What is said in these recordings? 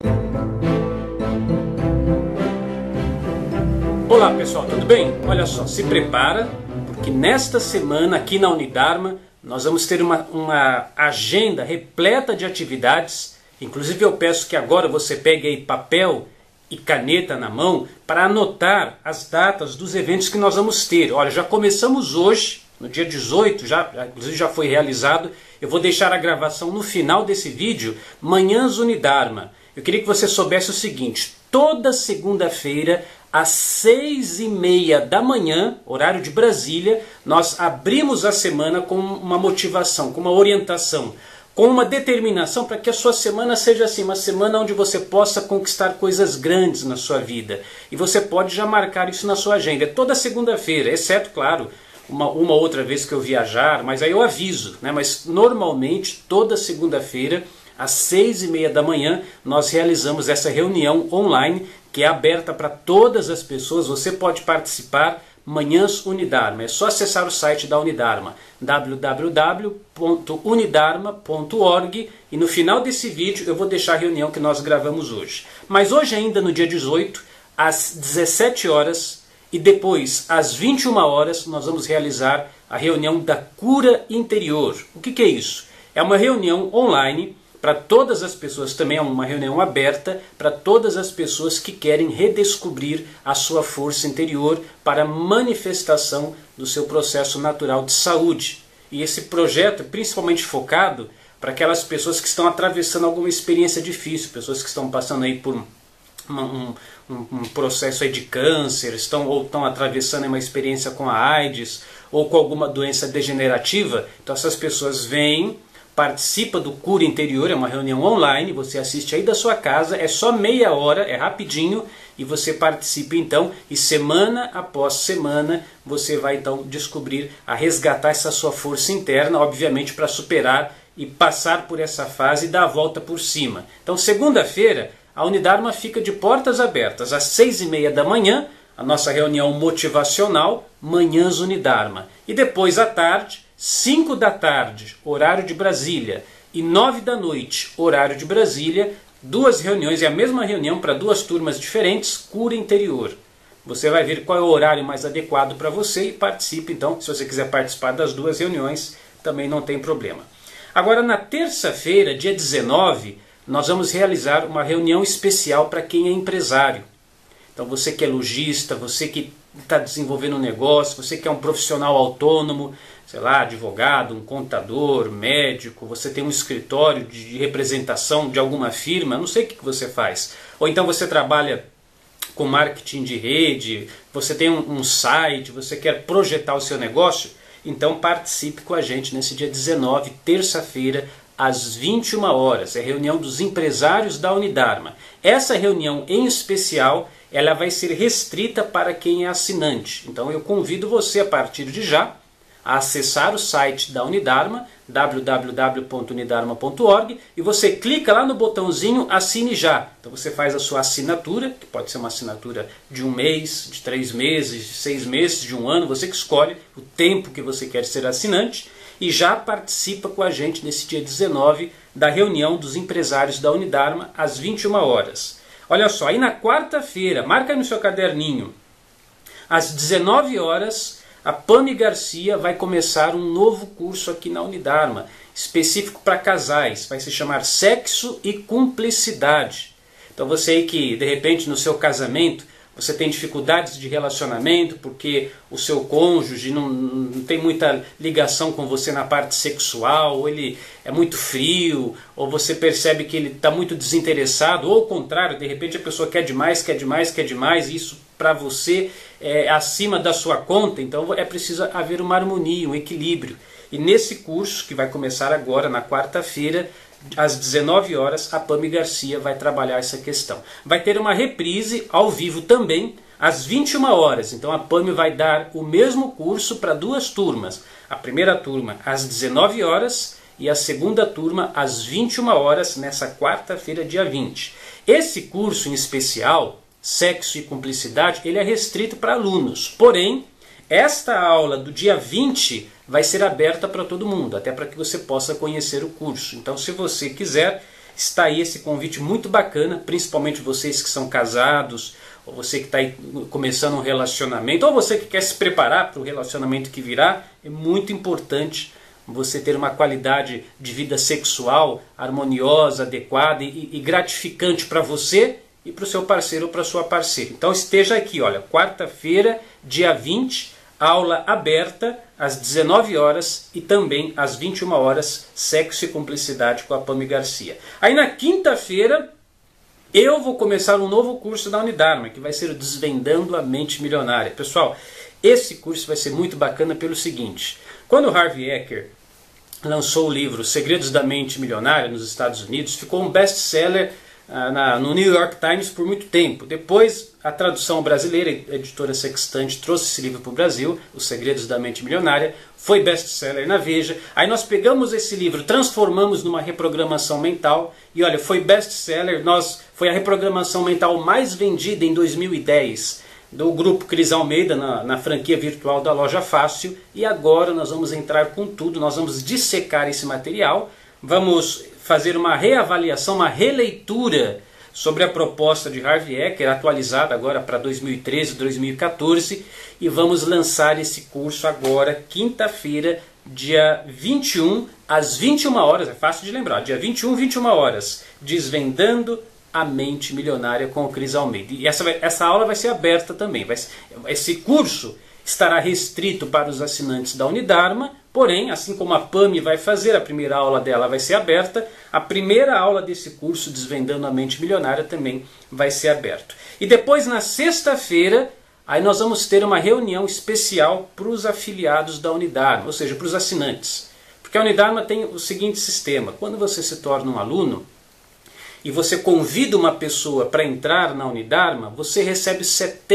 Olá pessoal, tudo bem? Olha só, se prepara, porque nesta semana aqui na Unidarma nós vamos ter uma agenda repleta de atividades. Inclusive eu peço que agora você pegue aí papel e caneta na mão para anotar as datas dos eventos que nós vamos ter. Olha, já começamos hoje, no dia 18, inclusive já foi realizado. Eu vou deixar a gravação no final desse vídeo, Manhãs Unidarma. Eu queria que você soubesse o seguinte: toda segunda-feira, às 6h30 da manhã, horário de Brasília, nós abrimos a semana com uma motivação, com uma orientação, com uma determinação para que a sua semana seja assim, uma semana onde você possa conquistar coisas grandes na sua vida. E você pode já marcar isso na sua agenda. É toda segunda-feira, exceto, claro, uma outra vez que eu viajar, mas aí eu aviso, né? Mas normalmente, toda segunda-feira, às 6h30 da manhã, nós realizamos essa reunião online, que é aberta para todas as pessoas. Você pode participar, Manhãs Unidarma. É só acessar o site da Unidarma, www.unidarma.org, e no final desse vídeo eu vou deixar a reunião que nós gravamos hoje. Mas hoje ainda, no dia 18, às 17 horas, e depois às 21 horas, nós vamos realizar a reunião da cura interior. O que é isso? É uma reunião online para todas as pessoas, também é uma reunião aberta para todas as pessoas que querem redescobrir a sua força interior para a manifestação do seu processo natural de saúde. E esse projeto é principalmente focado para aquelas pessoas que estão atravessando alguma experiência difícil, pessoas que estão passando aí por um processo aí de câncer, estão atravessando uma experiência com a AIDS ou com alguma doença degenerativa. Então essas pessoas vêm, participa do Cura Interior, é uma reunião online, você assiste aí da sua casa, é só meia hora, é rapidinho, e você participa então, e semana após semana você vai então descobrir, a resgatar essa sua força interna, obviamente para superar e passar por essa fase e dar a volta por cima. Então segunda-feira a Unidarma fica de portas abertas, às 6h30 da manhã, a nossa reunião motivacional, Manhãs Unidarma, e depois à tarde, 5 da tarde, horário de Brasília, e 9 da noite, horário de Brasília, duas reuniões, é a mesma reunião para duas turmas diferentes, Cura Interior. Você vai ver qual é o horário mais adequado para você e participe então. Se você quiser participar das duas reuniões, também não tem problema. Agora, na terça-feira, dia 19, nós vamos realizar uma reunião especial para quem é empresário. Então você que é lojista, você que está desenvolvendo um negócio, você que é um profissional autônomo, sei lá, advogado, um contador, médico, você tem um escritório de representação de alguma firma, não sei o que você faz. Ou então você trabalha com marketing de rede, você tem um site, você quer projetar o seu negócio, então participe com a gente nesse dia 19, terça-feira, às 21 horas. É a reunião dos empresários da Unidarma. Essa reunião em especial, ela vai ser restrita para quem é assinante. Então eu convido você a partir de já a acessar o site da Unidarma, www.unidarma.org, e você clica lá no botãozinho Assine Já. Então você faz a sua assinatura, que pode ser uma assinatura de 1 mês, de 3 meses, de 6 meses, de 1 ano, você que escolhe o tempo que você quer ser assinante, e já participa com a gente nesse dia 19 da reunião dos empresários da Unidarma, às 21 horas. Olha só, aí na quarta-feira, marca no seu caderninho, às 19 horas, a Pami Garcia vai começar um novo curso aqui na Unidarma, específico para casais, vai se chamar Sexo e Cumplicidade. Então você aí que, de repente, no seu casamento, você tem dificuldades de relacionamento porque o seu cônjuge não tem muita ligação com você na parte sexual, ou ele é muito frio, ou você percebe que ele está muito desinteressado, ou ao contrário, de repente a pessoa quer demais, quer demais, quer demais, e isso para você é acima da sua conta. Então é preciso haver uma harmonia, um equilíbrio. E nesse curso, que vai começar agora na quarta-feira, às 19 horas, a Pami Garcia vai trabalhar essa questão. Vai ter uma reprise ao vivo também, às 21 horas. Então a Pami vai dar o mesmo curso para duas turmas. A primeira turma às 19 horas e a segunda turma às 21 horas, nessa quarta-feira, dia 20. Esse curso em especial, Sexo e Cumplicidade, ele é restrito para alunos. Porém, esta aula do dia 20 vai ser aberta para todo mundo, até para que você possa conhecer o curso. Então, se você quiser, está aí esse convite muito bacana, principalmente vocês que são casados, ou você que está aí começando um relacionamento, ou você que quer se preparar para o relacionamento que virá. É muito importante você ter uma qualidade de vida sexual harmoniosa, adequada e gratificante para você e para o seu parceiro ou para a sua parceira. Então esteja aqui, olha, quarta-feira, dia 20, aula aberta às 19 horas e também às 21 horas, Sexo e Cumplicidade com a Pami Garcia. Aí na quinta-feira eu vou começar um novo curso da Unidarma, que vai ser o Desvendando a Mente Milionária. Pessoal, esse curso vai ser muito bacana pelo seguinte: quando o Harvey Eker lançou o livro Segredos da Mente Milionária nos Estados Unidos, ficou um best-seller no New York Times por muito tempo. Depois, a tradução brasileira, a editora Sextante, trouxe esse livro para o Brasil, Os Segredos da Mente Milionária, foi best-seller na Veja. Aí nós pegamos esse livro, transformamos numa reprogramação mental, e olha, foi best-seller, foi a reprogramação mental mais vendida em 2010, do grupo Cris Almeida, na franquia virtual da Loja Fácil. E agora nós vamos entrar com tudo, nós vamos dissecar esse material, vamos fazer uma reavaliação, uma releitura sobre a proposta de Harvey Eker, atualizada agora para 2013, 2014, e vamos lançar esse curso agora, quinta-feira, dia 21, às 21 horas, é fácil de lembrar, dia 21, 21 horas, Desvendando a Mente Milionária com o Cris Almeida. E essa aula vai ser aberta também. Esse curso estará restrito para os assinantes da Unidarma, porém, assim como a Pami vai fazer, a primeira aula dela vai ser aberta, a primeira aula desse curso, Desvendando a Mente Milionária, também vai ser aberto. E depois, na sexta-feira, aí nós vamos ter uma reunião especial para os afiliados da Unidarma, ou seja, para os assinantes. Porque a Unidarma tem o seguinte sistema: quando você se torna um aluno, e você convida uma pessoa para entrar na Unidarma, você recebe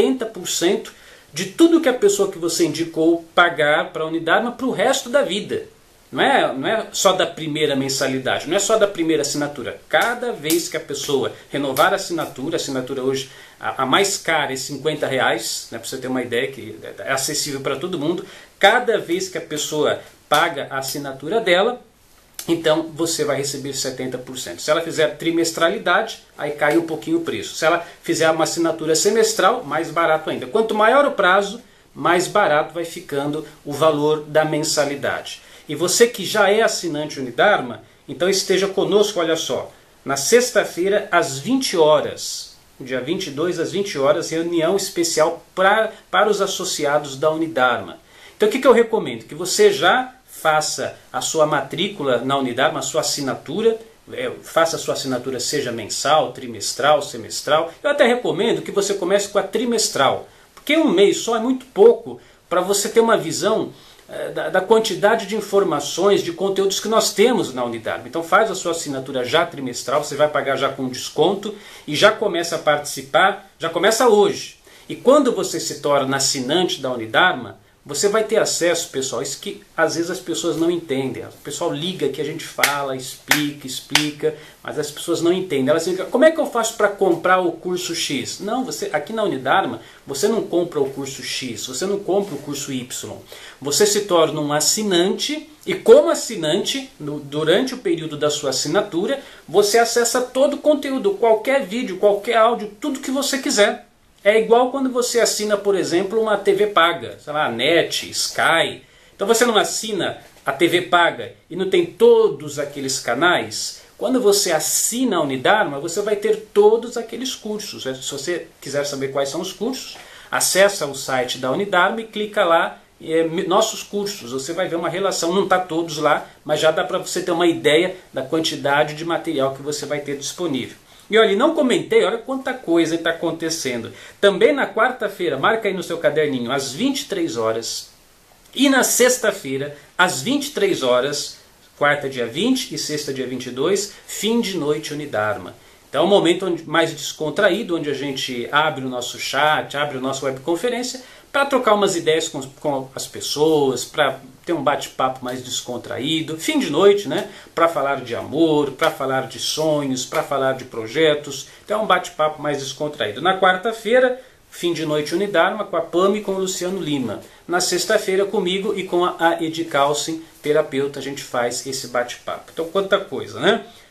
70% de tudo que a pessoa que você indicou pagar para a Unidarma para o resto da vida. Não é só da primeira mensalidade, não é só da primeira assinatura. Cada vez que a pessoa renovar a assinatura hoje, a mais cara é R$50, né, para você ter uma ideia, que é acessível para todo mundo. Cada vez que a pessoa paga a assinatura dela, então você vai receber 70%. Se ela fizer trimestralidade, aí cai um pouquinho o preço. Se ela fizer uma assinatura semestral, mais barato ainda. Quanto maior o prazo, mais barato vai ficando o valor da mensalidade. E você que já é assinante Unidarma, então esteja conosco, olha só, na sexta-feira às 20 horas, dia 22 às 20 horas, reunião especial para os associados da Unidarma. Então o que eu recomendo? Que você já faça a sua matrícula na Unidarma, a sua assinatura, faça a sua assinatura seja mensal, trimestral, semestral. Eu até recomendo que você comece com a trimestral, porque um mês só é muito pouco para você ter uma visão da quantidade de informações, de conteúdos que nós temos na Unidarma. Então faz a sua assinatura já trimestral, você vai pagar já com desconto e já começa a participar, já começa hoje. E quando você se torna assinante da Unidarma, você vai ter acesso, pessoal, isso que às vezes as pessoas não entendem. O pessoal liga que a gente fala, explica, mas as pessoas não entendem. Elas dizem: como é que eu faço para comprar o curso X? Não, aqui na Unidarma, você não compra o curso X, você não compra o curso Y. Você se torna um assinante e, como assinante, durante o período da sua assinatura, você acessa todo o conteúdo, qualquer vídeo, qualquer áudio, tudo que você quiser. É igual quando você assina, por exemplo, uma TV paga, sei lá, NET, Sky. Então você não assina a TV paga e não tem todos aqueles canais. Quando você assina a Unidarma, você vai ter todos aqueles cursos. Se você quiser saber quais são os cursos, acessa o site da Unidarma e clica lá, nossos cursos. Você vai ver uma relação, não está todos lá, mas já dá para você ter uma ideia da quantidade de material que você vai ter disponível. E olha, não comentei, olha quanta coisa está acontecendo. Também na quarta-feira, marca aí no seu caderninho, às 23 horas. E na sexta-feira, às 23 horas, quarta dia 20 e sexta dia 22, fim de noite Unidarma. Então é um momento mais descontraído, onde a gente abre o nosso chat, abre a nossa webconferência, para trocar umas ideias com as pessoas, para ter um bate-papo mais descontraído, fim de noite, né? Para falar de amor, para falar de sonhos, para falar de projetos. Então é um bate-papo mais descontraído. Na quarta-feira, fim de noite Unidarma, com a Pami e com o Luciano Lima. Na sexta-feira, comigo e com a Edi Calcin, terapeuta, a gente faz esse bate-papo. Então quanta coisa, né?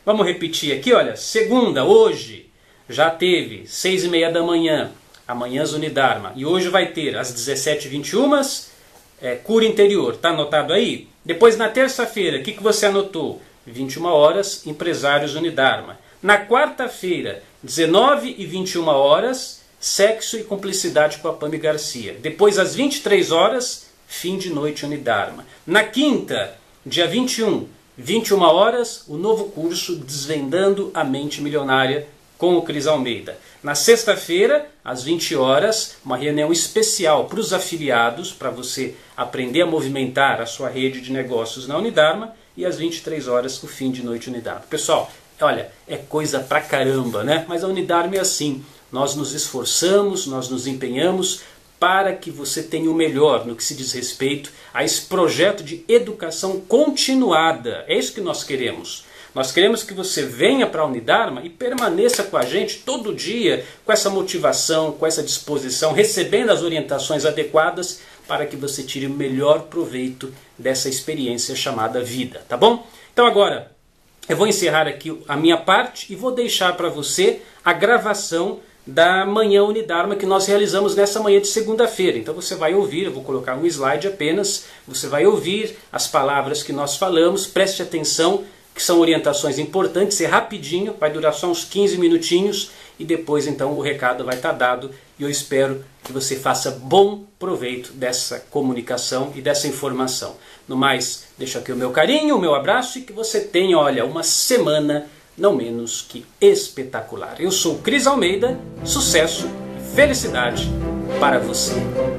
Vamos repetir aqui, olha, segunda, hoje, já teve 6h30 da manhã, amanhã Unidharma, e hoje vai ter às 17h21, cura interior, tá anotado aí? Depois na terça-feira, o que você anotou? 21 horas, empresários Unidharma. Na quarta-feira, 19h21, sexo e cumplicidade com a Pami Garcia. Depois às 23 horas, fim de noite Unidharma. Na quinta, dia 21, 21 horas, o novo curso Desvendando a Mente Milionária com o Cris Almeida. Na sexta-feira, às 20 horas, uma reunião especial para os afiliados, para você aprender a movimentar a sua rede de negócios na Unidharma. E às 23 horas, o fim de noite Unidharma. Pessoal, olha, é coisa pra caramba, né? Mas a Unidharma é assim. Nós nos esforçamos, nós nos empenhamos para que você tenha o melhor no que se diz respeito a esse projeto de educação continuada. É isso que nós queremos. Nós queremos que você venha para a Unidharma e permaneça com a gente todo dia, com essa motivação, com essa disposição, recebendo as orientações adequadas para que você tire o melhor proveito dessa experiência chamada vida, tá bom? Então agora, eu vou encerrar aqui a minha parte e vou deixar para você a gravação da Manhã Unidharma que nós realizamos nessa manhã de segunda-feira. Então você vai ouvir, eu vou colocar um slide apenas, você vai ouvir as palavras que nós falamos, preste atenção, que são orientações importantes, é rapidinho, vai durar só uns 15 minutinhos e depois então o recado vai estar dado e eu espero que você faça bom proveito dessa comunicação e dessa informação. No mais, deixo aqui o meu carinho, o meu abraço e que você tenha, olha, uma semana não menos que espetacular. Eu sou o Cris Almeida, sucesso e felicidade para você.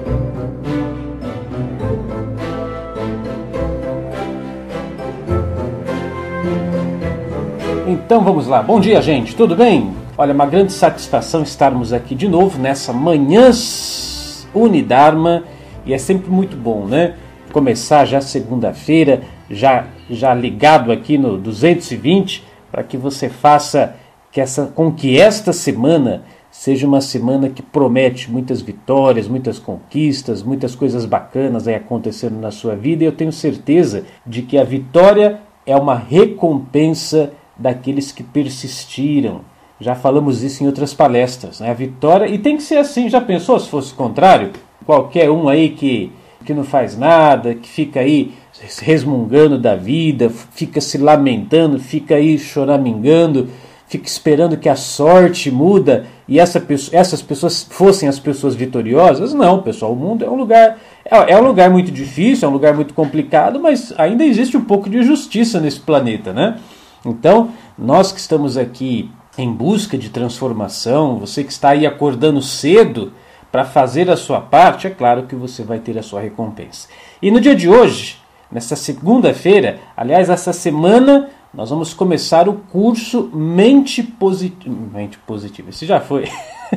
Então vamos lá. Bom dia, gente. Tudo bem? Olha, uma grande satisfação estarmos aqui de novo nessa Manhã Unidharma e é sempre muito bom, né? Começar já segunda-feira, já ligado aqui no 220, para que você faça com que esta semana seja uma semana que promete muitas vitórias, muitas conquistas, muitas coisas bacanas aí acontecendo na sua vida. E eu tenho certeza de que a vitória é uma recompensa daqueles que persistiram. Já falamos isso em outras palestras, né? A vitória, e tem que ser assim, já pensou se fosse o contrário? Qualquer um aí que não faz nada, que fica aí resmungando da vida, fica se lamentando, fica aí choramingando, fica esperando que a sorte muda e essas pessoas fossem as pessoas vitoriosas. Não, pessoal, o mundo é um lugar muito difícil, é um lugar muito complicado, mas ainda existe um pouco de justiça nesse planeta, né? Então, nós que estamos aqui em busca de transformação, você que está aí acordando cedo para fazer a sua parte, é claro que você vai ter a sua recompensa. E no dia de hoje, nessa segunda-feira, aliás, essa semana, nós vamos começar o curso Mente Positiva. Esse já foi.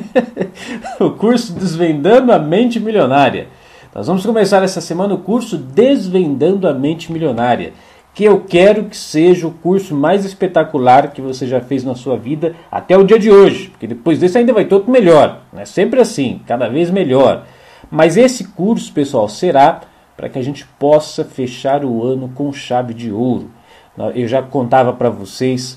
O curso Desvendando a Mente Milionária. Nós vamos começar essa semana o curso Desvendando a Mente Milionária, que eu quero que seja o curso mais espetacular que você já fez na sua vida até o dia de hoje, porque depois desse ainda vai ter outro melhor, né? Sempre assim, cada vez melhor. Mas esse curso, pessoal, será para que a gente possa fechar o ano com chave de ouro. Eu já contava para vocês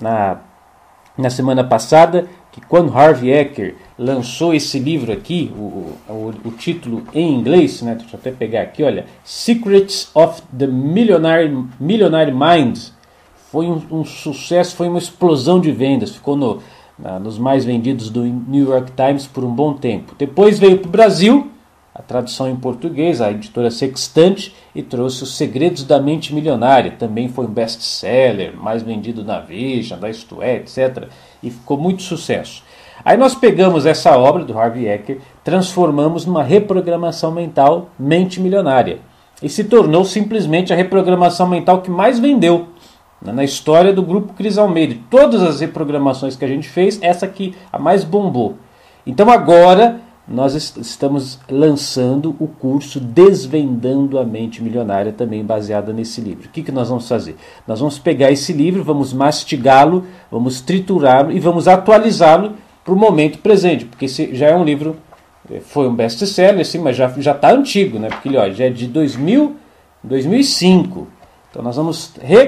na semana passada que quando Harvey Eker lançou esse livro aqui, o título em inglês, né? Deixa eu até pegar aqui, olha, Secrets of the Millionaire Mind, foi um sucesso, foi uma explosão de vendas, ficou nos mais vendidos do New York Times por um bom tempo. Depois veio para o Brasil, a tradução em português, a editora Sextante, e trouxe Os Segredos da Mente Milionária. Também foi um best-seller, mais vendido na Veja, da Isto É, etc. E ficou muito sucesso. Aí nós pegamos essa obra do Harvey Eker, transformamos numa reprogramação mental Mente Milionária. E se tornou simplesmente a reprogramação mental que mais vendeu na história do Grupo Cris Almeida. De todas as reprogramações que a gente fez, essa aqui a mais bombou. Então agora nós estamos lançando o curso Desvendando a Mente Milionária, também baseado nesse livro. O que nós vamos fazer? Nós vamos pegar esse livro, vamos mastigá-lo, vamos triturá-lo e vamos atualizá-lo para o momento presente, porque esse já é um livro, foi um best-seller, assim, mas já está antigo, né? Porque ele já é de 2005. Então nós vamos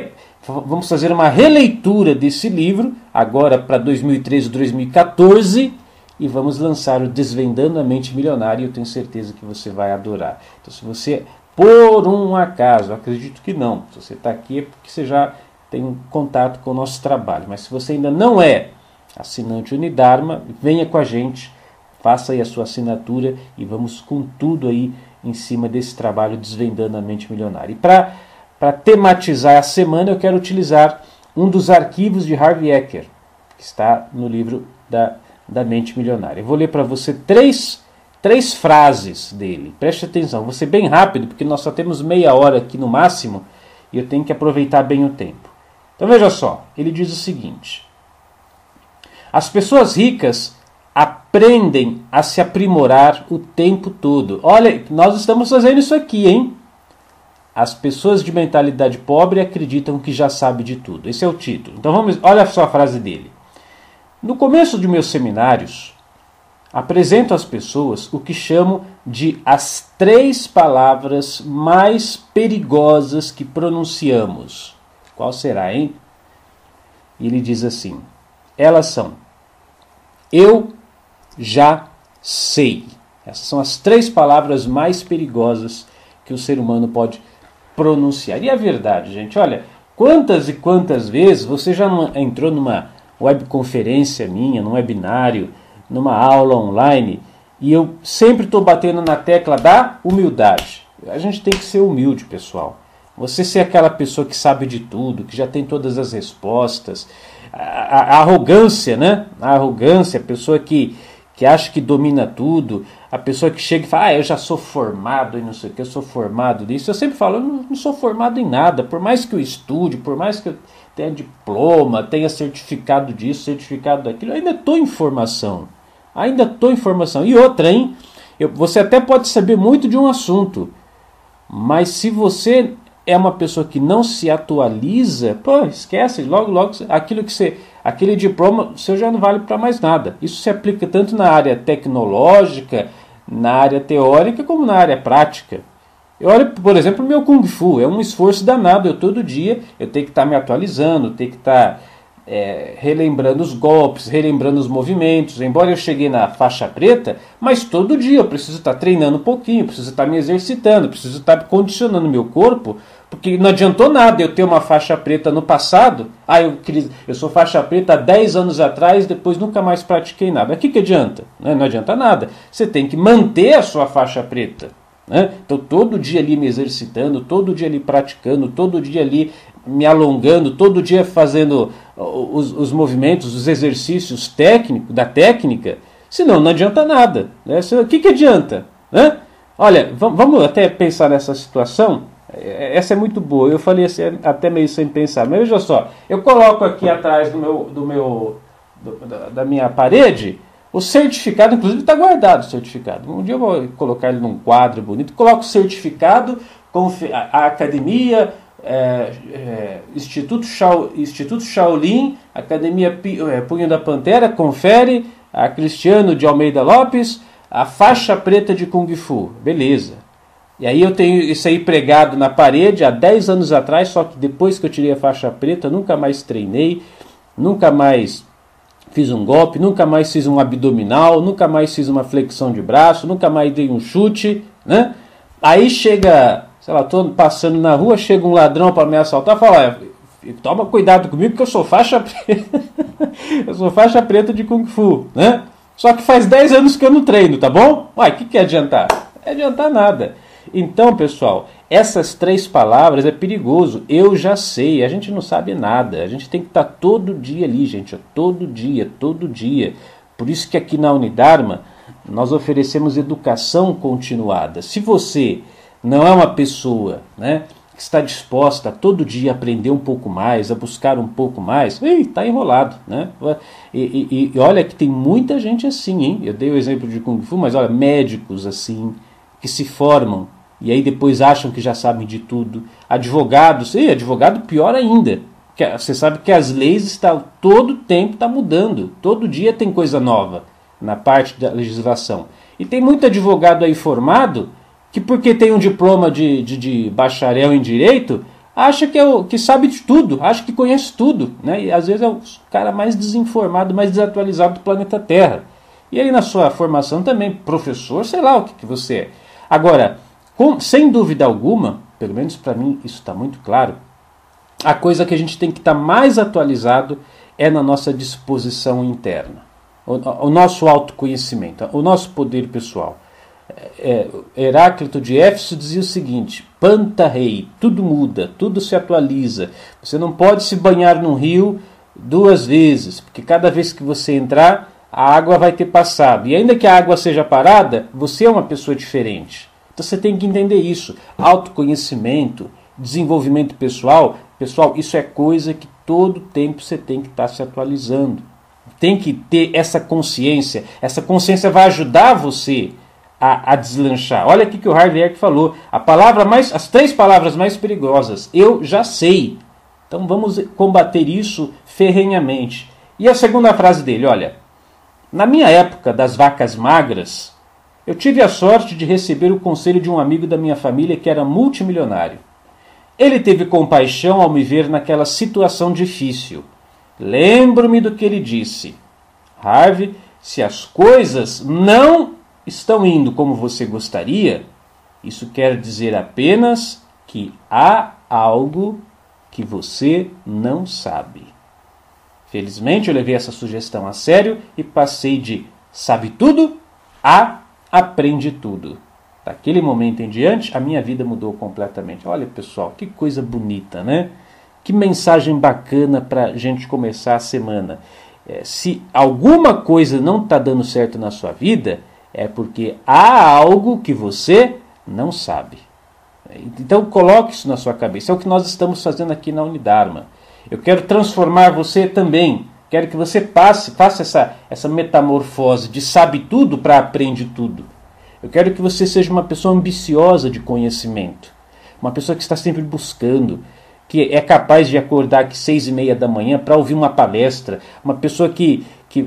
vamos fazer uma releitura desse livro, agora para 2013 e 2014, e vamos lançar o Desvendando a Mente Milionária, e eu tenho certeza que você vai adorar. Então, se você, por um acaso, acredito que não, se você está aqui é porque você já tem um contato com o nosso trabalho, mas se você ainda não é assinante Unidarma, venha com a gente, faça aí a sua assinatura e vamos com tudo aí em cima desse trabalho Desvendando a Mente Milionária. E para tematizar a semana, eu quero utilizar um dos arquivos de Harvey Eker, que está no livro da Mente Milionária. Eu vou ler para você três frases dele. Preste atenção, vou ser bem rápido, porque nós só temos meia hora aqui no máximo, e eu tenho que aproveitar bem o tempo. Então veja só, ele diz o seguinte: as pessoas ricas aprendem a se aprimorar o tempo todo. Olha, nós estamos fazendo isso aqui, hein? As pessoas de mentalidade pobre acreditam que já sabe de tudo. Esse é o título. Então olha só a frase dele. No começo de meus seminários, apresento às pessoas o que chamo de as 3 palavras mais perigosas que pronunciamos. Qual será, hein? E ele diz assim: elas são: eu já sei. Essas são as 3 palavras mais perigosas que o ser humano pode pronunciar. E é verdade, gente. Olha, quantas e quantas vezes você já entrou numa webconferência minha, num webinário, numa aula online, e eu sempre estou batendo na tecla da humildade. A gente tem que ser humilde, pessoal. Você ser aquela pessoa que sabe de tudo, que já tem todas as respostas. A arrogância, né? A arrogância, a pessoa que acha que domina tudo, a pessoa que chega e fala, eu já sou formado e não sei o que, eu sou formado nisso. Eu sempre falo, eu não sou formado em nada, por mais que eu estude, por mais que eu tenha diploma, tenha certificado disso, certificado daquilo, eu ainda estou em formação. Ainda estou em formação. E outra, hein? Você até pode saber muito de um assunto, mas se você é uma pessoa que não se atualiza, pô, esquece, logo aquele diploma seu já não vale para mais nada. Isso se aplica tanto na área tecnológica, na área teórica, como na área prática. Eu olho, por exemplo, o meu Kung Fu, é um esforço danado. Todo dia eu tenho que estar me atualizando, tenho que estar relembrando os golpes, relembrando os movimentos. Embora eu cheguei na faixa preta, mas todo dia eu preciso estar treinando um pouquinho, preciso estar me exercitando, preciso estar condicionando meu corpo, porque não adiantou nada eu ter uma faixa preta no passado. Eu sou faixa preta há 10 anos atrás, depois nunca mais pratiquei nada. O que adianta? Não adianta nada. Você tem que manter a sua faixa preta. Então todo dia ali me exercitando, todo dia ali praticando, todo dia ali me alongando, todo dia fazendo os movimentos, os exercícios técnicos, da técnica, senão não adianta nada. O que adianta? Olha, vamos até pensar nessa situação. Essa é muito boa, eu falei assim, até meio sem pensar, mas veja só, eu coloco aqui atrás da minha parede o certificado, inclusive está guardado o certificado. Um dia eu vou colocar ele num quadro bonito, coloco o certificado, a academia, Instituto Shaolin, Academia Punho da Pantera, confere, a Cristiano de Almeida Lopes, a faixa preta de Kung Fu, beleza. E aí eu tenho isso aí pregado na parede há 10 anos atrás, só que depois que eu tirei a faixa preta, nunca mais treinei, nunca mais fiz um golpe, nunca mais fiz um abdominal, nunca mais fiz uma flexão de braço, nunca mais dei um chute, né? Aí chega, sei lá, tô passando na rua, chega um ladrão para me assaltar, fala, toma cuidado comigo que eu sou faixa preta, eu sou faixa preta de Kung Fu, né? Só que faz 10 anos que eu não treino, tá bom? Uai, o que adiantar? Não é adiantar nada. Então, pessoal, essas 3 palavras é perigoso. Eu já sei, a gente não sabe nada. A gente tem que estar todo dia ali, gente. Todo dia, todo dia. Por isso que aqui na Unidarma nós oferecemos educação continuada. Se você não é uma pessoa, né, que está disposta a todo dia aprender um pouco mais, a buscar um pouco mais, está enrolado, né? E olha que tem muita gente assim, hein? Eu dei o exemplo de Kung Fu, mas olha, médicos assim, que se formam e aí depois acham que já sabem de tudo. Advogados, advogado pior ainda. Você sabe que as leis todo tempo está mudando. Todo dia tem coisa nova na parte da legislação. E tem muito advogado aí formado que porque tem um diploma de bacharel em direito, acha que sabe de tudo, acha que conhece tudo, né? E às vezes é o cara mais desinformado, mais desatualizado do planeta Terra. E aí na sua formação também, professor, sei lá o que você é. Agora, sem dúvida alguma, pelo menos para mim isso está muito claro, a coisa que a gente tem que estar mais atualizado é na nossa disposição interna, o nosso autoconhecimento, o nosso poder pessoal. Heráclito de Éfeso dizia o seguinte: Panta rei, tudo muda, tudo se atualiza. Você não pode se banhar num rio 2 vezes, porque cada vez que você entrar, a água vai ter passado. E ainda que a água seja parada, você é uma pessoa diferente. Então você tem que entender isso. Autoconhecimento, desenvolvimento pessoal, isso é coisa que todo tempo você tem que estar se atualizando. Tem que ter essa consciência. Essa consciência vai ajudar você a deslanchar. Olha aqui que o Harvey Eck falou. As 3 palavras mais perigosas. Eu já sei. Então vamos combater isso ferrenhamente. E a segunda frase dele, olha. Na minha época das vacas magras, eu tive a sorte de receber o conselho de um amigo da minha família que era multimilionário. Ele teve compaixão ao me ver naquela situação difícil. Lembro-me do que ele disse. Harvey, se as coisas não estão indo como você gostaria, isso quer dizer apenas que há algo que você não sabe. Felizmente eu levei essa sugestão a sério e passei de sabe tudo a aprende tudo. Daquele momento em diante, a minha vida mudou completamente. Olha, pessoal, que coisa bonita, né? Que mensagem bacana para a gente começar a semana. Se alguma coisa não está dando certo na sua vida, é porque há algo que você não sabe. Então coloque isso na sua cabeça. É o que nós estamos fazendo aqui na Unidarma. Eu quero transformar você também. Quero que você faça essa metamorfose de sabe tudo para aprende tudo. Eu quero que você seja uma pessoa ambiciosa de conhecimento. Uma pessoa que está sempre buscando, que é capaz de acordar às 6:30 da manhã para ouvir uma palestra. Uma pessoa que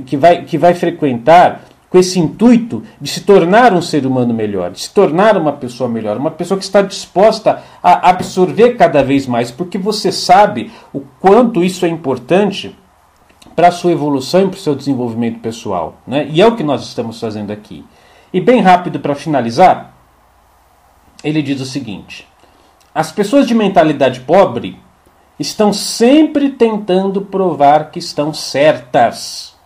vai frequentar com esse intuito de se tornar um ser humano melhor, de se tornar uma pessoa melhor, uma pessoa que está disposta a absorver cada vez mais, porque você sabe o quanto isso é importante para a sua evolução e para o seu desenvolvimento pessoal, né? E é o que nós estamos fazendo aqui. E bem rápido para finalizar, ele diz o seguinte: as pessoas de mentalidade pobre estão sempre tentando provar que estão certas.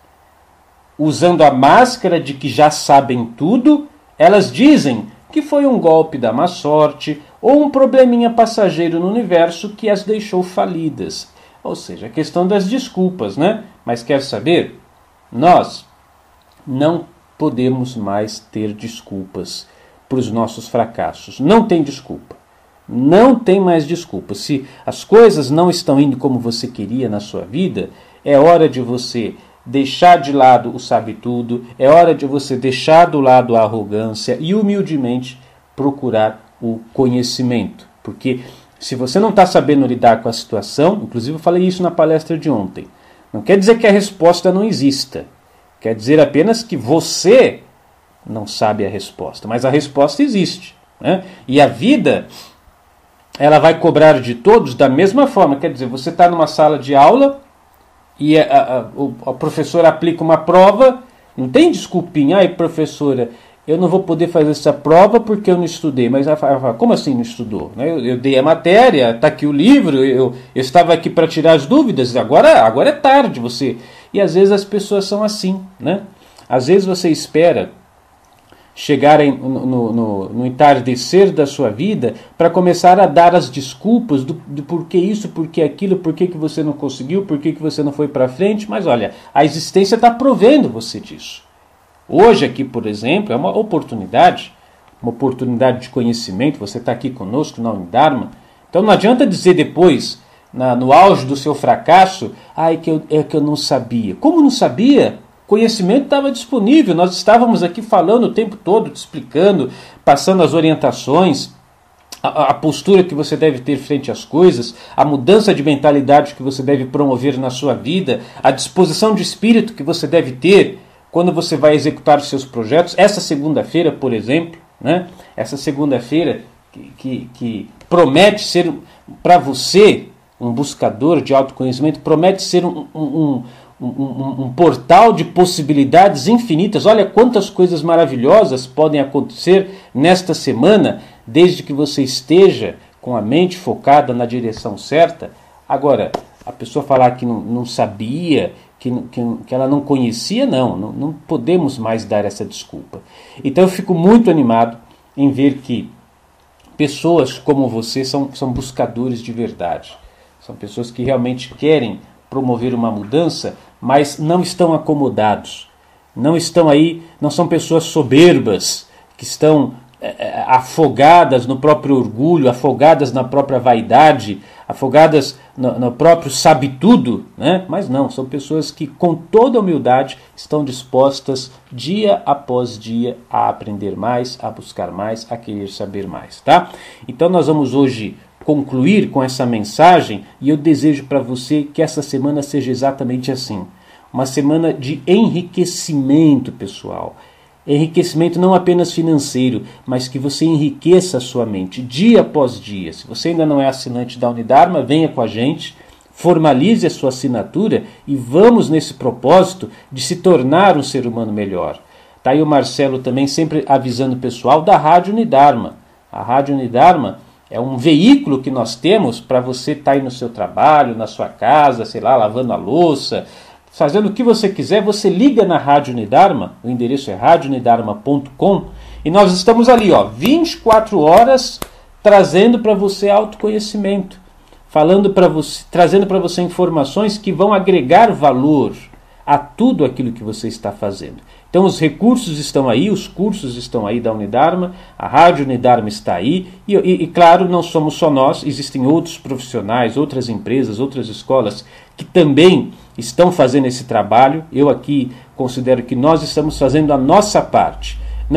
Usando a máscara de que já sabem tudo, elas dizem que foi um golpe da má sorte ou um probleminha passageiro no universo que as deixou falidas. Ou seja, a questão das desculpas, né? Mas quer saber? Nós não podemos mais ter desculpas para os nossos fracassos. Não tem desculpa. Não tem mais desculpa. Se as coisas não estão indo como você queria na sua vida, é hora de você deixar de lado o sabe-tudo, é hora de você deixar do lado a arrogância e humildemente procurar o conhecimento. Porque se você não está sabendo lidar com a situação, inclusive eu falei isso na palestra de ontem, não quer dizer que a resposta não exista. Quer dizer apenas que você não sabe a resposta, mas a resposta existe, né? E a vida, ela vai cobrar de todos da mesma forma. Quer dizer, você está numa sala de aula e a professora aplica uma prova, não tem desculpinha, ai professora, eu não vou poder fazer essa prova porque eu não estudei. Mas ela fala, como assim não estudou? Eu dei a matéria, está aqui o livro, eu estava aqui para tirar as dúvidas, agora é tarde você. E às vezes as pessoas são assim, né? Às vezes você espera chegarem no entardecer da sua vida para começar a dar as desculpas do porquê isso, porquê aquilo, porquê que você não conseguiu, porquê que você não foi para frente. Mas olha, a existência está provendo você disso. Hoje aqui, por exemplo, é uma oportunidade de conhecimento. Você está aqui conosco na Unidarma. Então não adianta dizer depois, no auge do seu fracasso, que eu não sabia. Como não sabia? O conhecimento estava disponível, nós estávamos aqui falando o tempo todo, te explicando, passando as orientações, a postura que você deve ter frente às coisas, a mudança de mentalidade que você deve promover na sua vida, a disposição de espírito que você deve ter quando você vai executar os seus projetos. Essa segunda-feira, por exemplo, né? Essa segunda-feira que promete ser para você, um buscador de autoconhecimento, promete ser um portal de possibilidades infinitas. Olha quantas coisas maravilhosas podem acontecer nesta semana, desde que você esteja com a mente focada na direção certa. Agora, a pessoa falar que não sabia, que ela não conhecia, não podemos mais dar essa desculpa. Então eu fico muito animado em ver que pessoas como você são buscadores de verdade. São pessoas que realmente querem promover uma mudança, mas não estão acomodados. Não estão aí, não são pessoas soberbas, que estão afogadas no próprio orgulho, afogadas na própria vaidade, afogadas no próprio sabe-tudo, né? Mas não, são pessoas que com toda a humildade estão dispostas dia após dia a aprender mais, a buscar mais, a querer saber mais, tá? Então nós vamos hoje concluir com essa mensagem e eu desejo para você que essa semana seja exatamente assim, uma semana de enriquecimento pessoal. Enriquecimento não apenas financeiro, mas que você enriqueça a sua mente dia após dia. Se você ainda não é assinante da Unidarma, venha com a gente, formalize a sua assinatura e vamos nesse propósito de se tornar um ser humano melhor. Tá aí o Marcelo também sempre avisando o pessoal da Rádio Unidarma. A Rádio Unidarma é um veículo que nós temos para você estar aí no seu trabalho, na sua casa, sei lá, lavando a louça, fazendo o que você quiser. Você liga na Rádio Unidarma, o endereço é radiounidarma.com, e nós estamos ali, 24 horas, trazendo para você autoconhecimento, trazendo para você informações que vão agregar valor a tudo aquilo que você está fazendo. Então os recursos estão aí, os cursos estão aí da Unidarma, a Rádio Unidarma está aí, e claro, não somos só nós, existem outros profissionais, outras empresas, outras escolas que também estão fazendo esse trabalho. Eu aqui considero que nós estamos fazendo a nossa parte.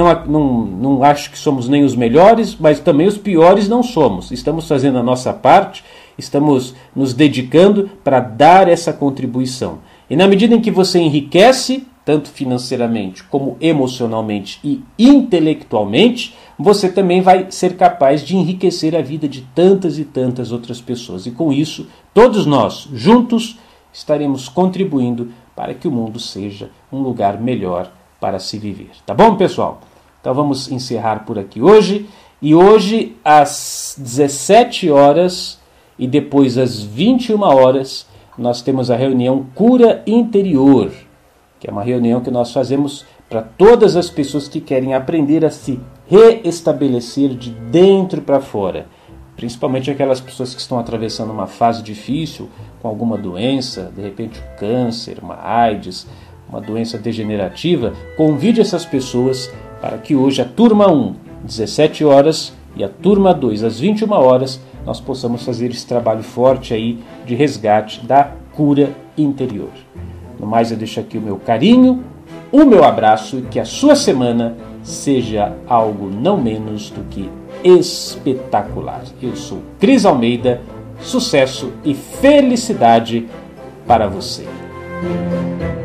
Não acho que somos nem os melhores, mas também os piores não somos. Estamos fazendo a nossa parte, estamos nos dedicando para dar essa contribuição. E na medida em que você enriquece, tanto financeiramente como emocionalmente e intelectualmente, você também vai ser capaz de enriquecer a vida de tantas e tantas outras pessoas. E com isso, todos nós, juntos, estaremos contribuindo para que o mundo seja um lugar melhor para se viver. Tá bom, pessoal? Então vamos encerrar por aqui hoje. E hoje, às 17 horas e depois às 21 horas, nós temos a reunião Cura Interior, que é uma reunião que nós fazemos para todas as pessoas que querem aprender a se reestabelecer de dentro para fora. Principalmente aquelas pessoas que estão atravessando uma fase difícil, com alguma doença, de repente um câncer, uma AIDS, uma doença degenerativa. Convide essas pessoas para que hoje a turma 1, 17 horas, e a turma 2, às 21 horas, nós possamos fazer esse trabalho forte aí de resgate da cura interior. No mais, eu deixo aqui o meu carinho, o meu abraço, e que a sua semana seja algo não menos do que espetacular. Eu sou Cris Almeida, sucesso e felicidade para você.